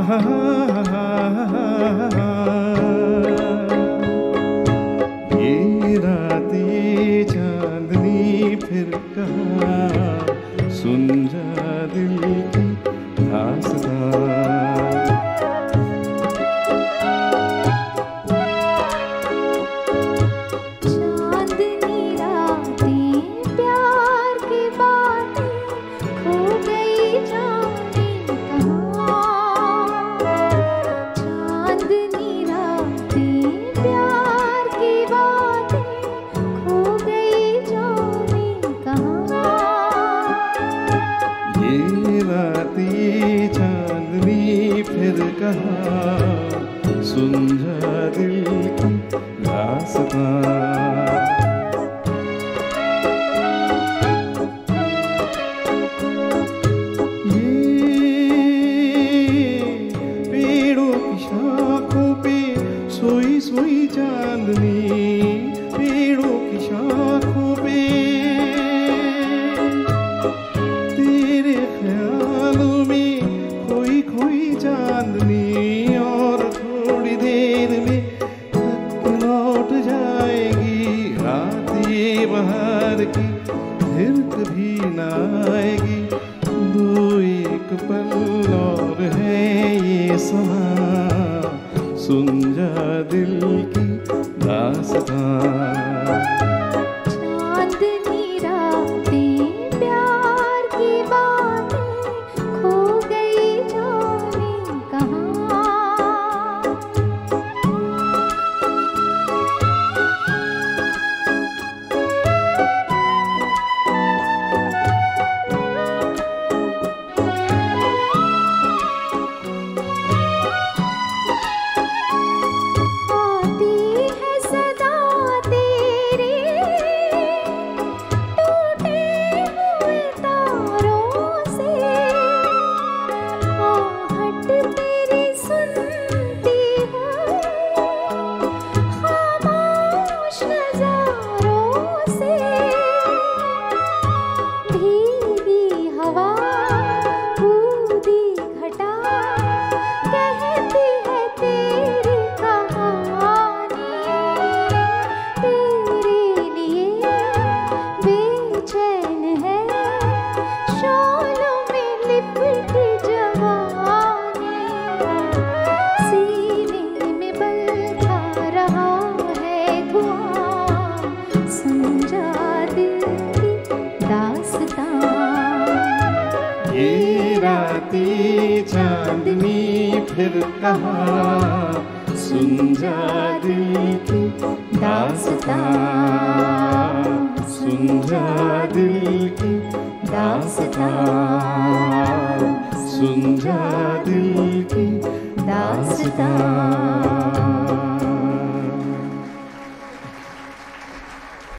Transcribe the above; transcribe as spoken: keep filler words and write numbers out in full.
ये रात ये चांदनी फिर कहाँ, सुन जा दिल की दास्तां। चांदनी फिर कहाँ, सुन जा दिल की दास्तां। सोई सोई चांदनी पेड़ों की शाखों पे, तेरे ख्यालों में खोई खोई चांदनी, और थोड़ी देर में तक लौट जाएगी रात ये बहार की, फिर कभी ना आएगी। दो एक पल और है ये समा, सुन जा दिल की दास्तां। चांदनी रातें प्यार की बातें, खो गई जाने कहाँ। ये रातें चांदनी फिर कहाँ, सुन जा दिल की दास्तां। सुन जा दिल की दास्तां, सुन जा दिल की दास्तां।